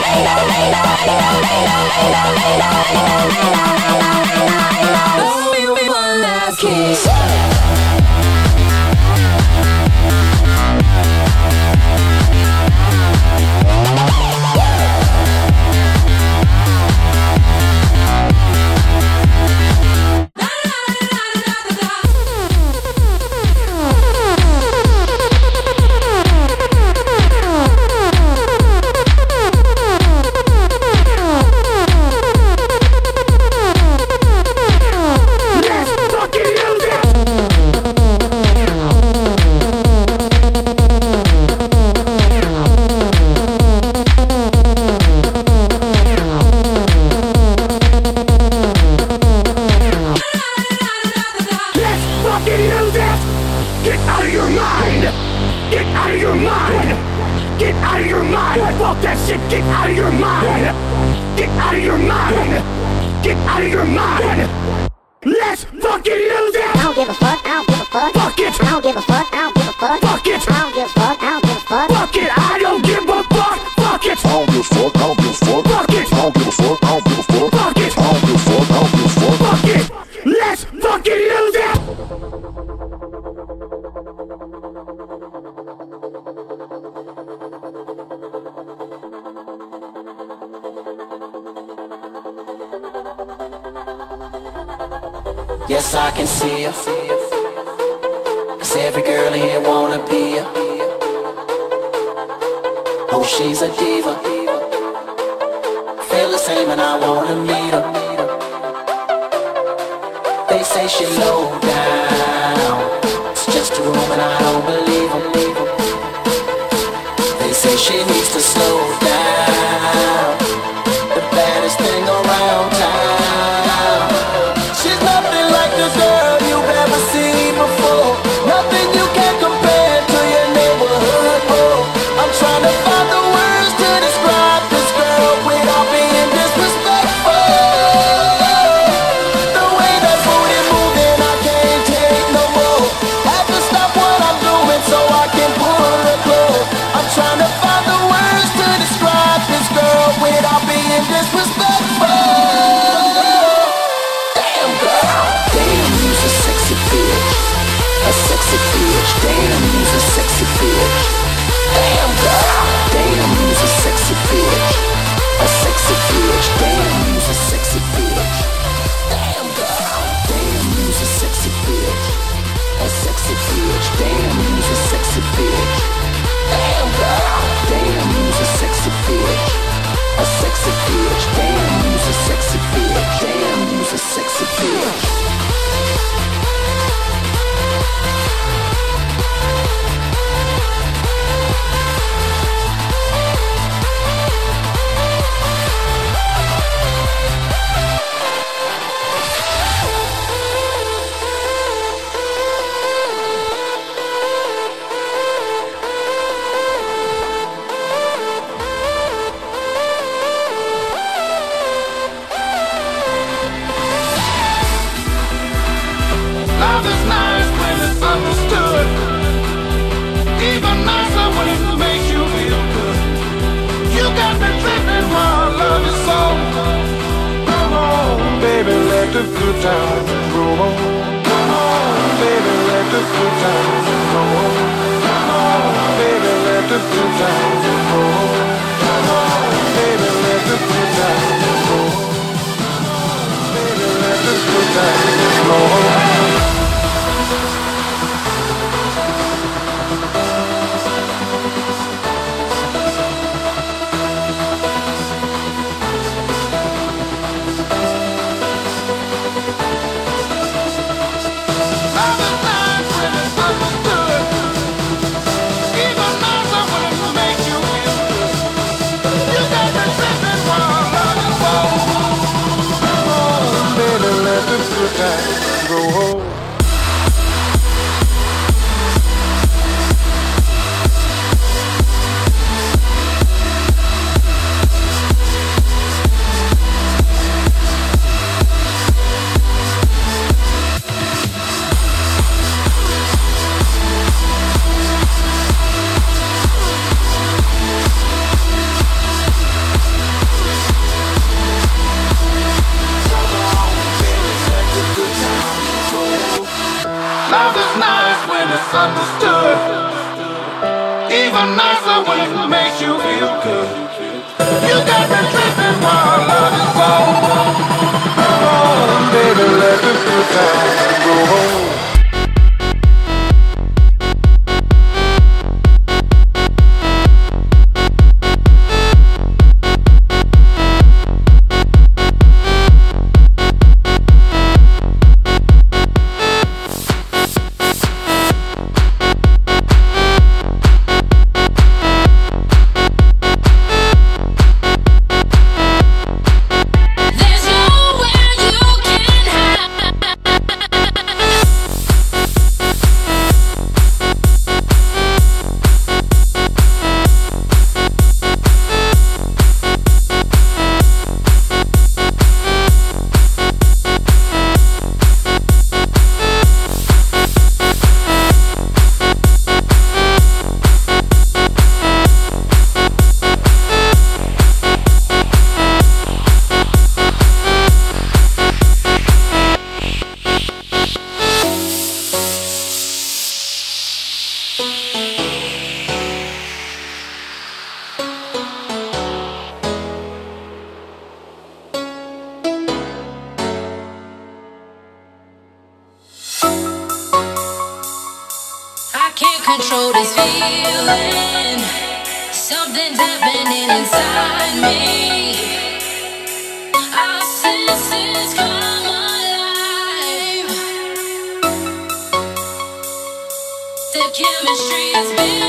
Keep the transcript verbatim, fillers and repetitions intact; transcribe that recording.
One last kiss. Yes, I can see her, 'cause every girl in here wanna be her. Oh, she's a diva. Feel the same and I wanna meet her. They say she low down, it's just a room and I don't believe them. They say she needs to slow down, the baddest thing around town. She's nothing like the girl you've ever seen before, nothing you can compare to your neighborhood boy. I'm trying to find the words to describe this girl without being disrespectful. The way that booty moving, I can't take no more. Have to stop what I'm doing so I can pull her close. I'm trying to find the words to describe this girl without being disrespectful. Damn girl, damn, you's a sexy bitch, a sexy bitch. Damn, you's a sexy bitch. Damn girl, damn, you's a sexy bitch, a sexy bitch. Damn, you's a sexy bitch. Damn girl, damn, you's a sexy bitch, a sexy bitch. Damn, you's a sexy bitch. Damn girl, damn, you's a sexy bitch, a sexy bitch. Damn, you's a sexy bitch. Damn, you's a sexy bitch. Love is nice when it's understood, even nicer when it makes you feel good. You got me tripping, my love is so. Come on, baby, let the good times roll on. Come on, baby, let the good times roll on. Come on, baby, let the good times roll on. Come on, baby, let the good times roll on. Baby, let the good times roll on. Even nicer when it makes you feel good. misunderstood. Even nicer when it makes you feel good. You got me tripping while love is gone. Come on, baby, let the good times go home. Control this feeling. Something's happening inside me. Our senses come alive. The chemistry is built.